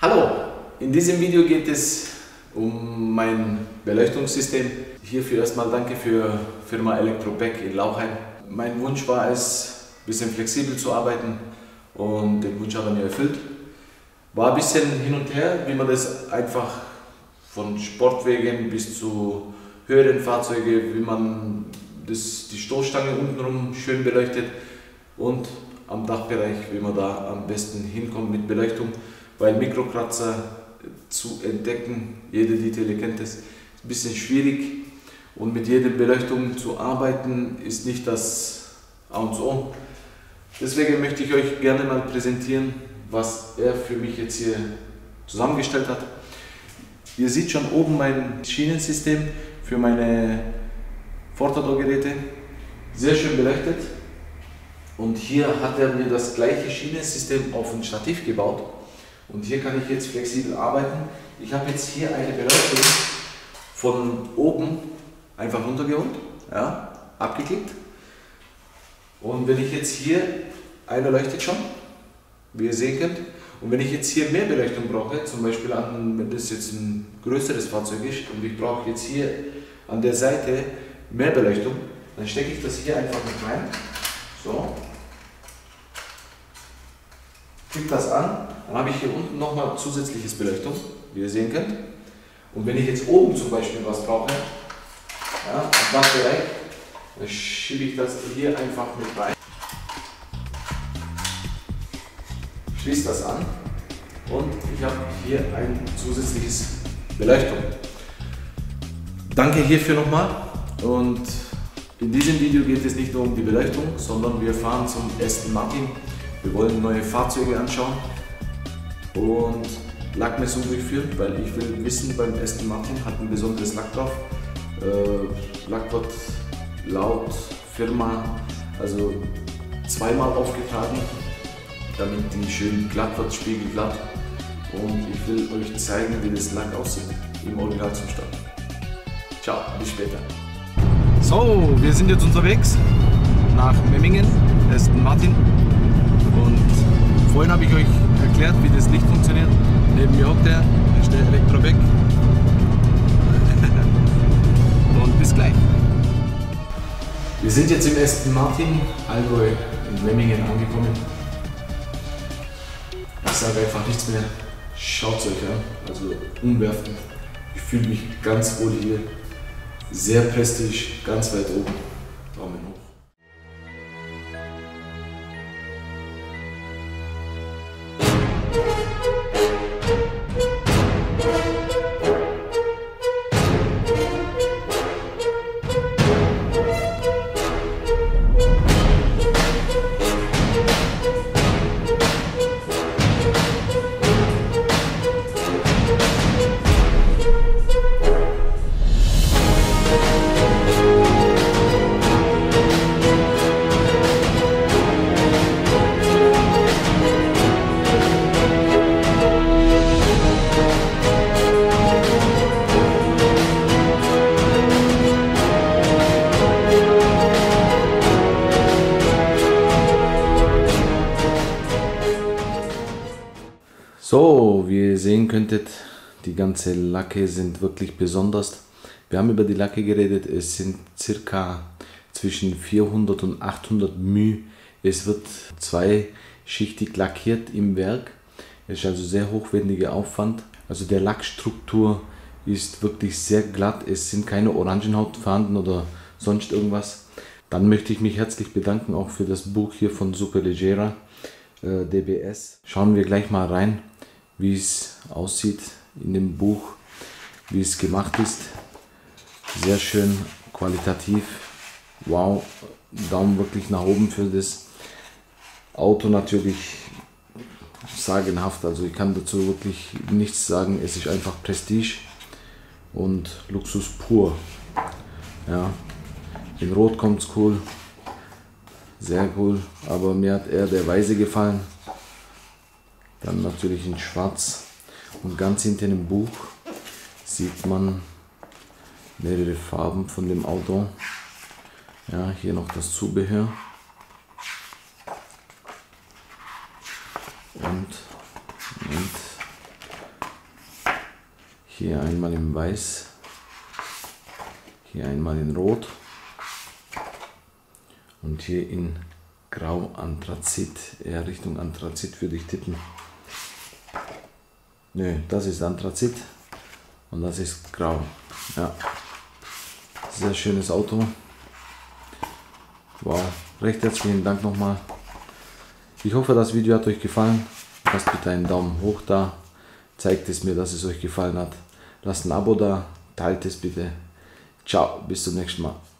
Hallo, in diesem Video geht es um mein Beleuchtungssystem. Hierfür erstmal danke für Firma Elektrobeck in Lauchheim. Mein Wunsch war es, ein bisschen flexibel zu arbeiten und den Wunsch hat er mir erfüllt. War ein bisschen hin und her, wie man das einfach von Sportwegen bis zu höheren Fahrzeugen, wie man die Stoßstange untenrum schön beleuchtet und am Dachbereich, wie man da am besten hinkommt mit Beleuchtung, weil Mikrokratzer zu entdecken, jede Detail kennt es, ist ein bisschen schwierig und mit jeder Beleuchtung zu arbeiten ist nicht das A und O. Deswegen möchte ich euch gerne mal präsentieren, was er für mich jetzt hier zusammengestellt hat. Ihr seht schon oben mein Schienensystem für meine Fortador-Geräte, sehr schön beleuchtet. Und hier hat er mir das gleiche Schienensystem auf ein Stativ gebaut. Und hier kann ich jetzt flexibel arbeiten. Ich habe jetzt hier eine Beleuchtung von oben einfach runtergeholt, ja, abgeklickt. Und wenn ich jetzt hier, einer leuchtet schon, wie ihr sehen könnt. Und wenn ich jetzt hier mehr Beleuchtung brauche, zum Beispiel wenn das jetzt ein größeres Fahrzeug ist und ich brauche jetzt hier an der Seite mehr Beleuchtung, dann stecke ich das hier einfach mit rein. So. Klick das an, dann habe ich hier unten nochmal zusätzliches Beleuchtung, wie ihr sehen könnt. Und wenn ich jetzt oben zum Beispiel was brauche, ja, am Dachbereich, dann schiebe ich das hier einfach mit rein. Schließe das an und ich habe hier ein zusätzliches Beleuchtung. Danke hierfür nochmal und in diesem Video geht es nicht nur um die Beleuchtung, sondern wir fahren zum Aston Martin. Wir wollen neue Fahrzeuge anschauen und Lackmessung durchführen, weil ich will wissen, beim Aston Martin hat ein besonderes Lack drauf. Lack wird laut Firma, also zweimal aufgetragen, damit die schön glatt wird, spiegelglatt. Und ich will euch zeigen, wie das Lack aussieht im Originalzustand. Ciao, bis später. So, wir sind jetzt unterwegs nach Memmingen, Aston Martin. Und vorhin habe ich euch erklärt, wie das Licht funktioniert. Neben mir hockt er, ist der Elektrobeck. Und bis gleich. Wir sind jetzt im Aston Martin, Allgäu in Memmingen angekommen. Ich sage einfach nichts mehr. Schaut es euch an, also umwerfend. Ich fühle mich ganz wohl hier. Sehr prestige, ganz weit oben. Daumen hoch. So, wie ihr sehen könntet, die ganze Lacke sind wirklich besonders. Wir haben über die Lacke geredet, es sind circa zwischen 400 und 800 μ. Es wird zweischichtig lackiert im Werk. Es ist also sehr hochwertiger Aufwand. Also der Lackstruktur ist wirklich sehr glatt. Es sind keine Orangenhaut vorhanden oder sonst irgendwas. Dann möchte ich mich herzlich bedanken auch für das Buch hier von Superleggera, DBS. Schauen wir gleich mal rein, wie es aussieht in dem Buch, wie es gemacht ist. Sehr schön qualitativ. Wow, Daumen wirklich nach oben für das Auto, natürlich sagenhaft. Also ich kann dazu wirklich nichts sagen. Es ist einfach Prestige und Luxus pur. Ja, in Rot kommt es cool. Sehr cool, aber mir hat eher der Weiße gefallen. Dann natürlich in Schwarz und ganz hinten im Buch sieht man mehrere Farben von dem Auto. Ja, hier noch das Zubehör. Und Hier einmal in Weiß, hier einmal in Rot und hier in Grau Anthrazit. Eher Richtung Anthrazit würde ich tippen. Nö, das ist Anthrazit und das ist Grau. Ja, sehr schönes Auto. Wow, recht herzlichen Dank nochmal. Ich hoffe, das Video hat euch gefallen. Lasst bitte einen Daumen hoch da. Zeigt es mir, dass es euch gefallen hat. Lasst ein Abo da. Teilt es bitte. Ciao, bis zum nächsten Mal.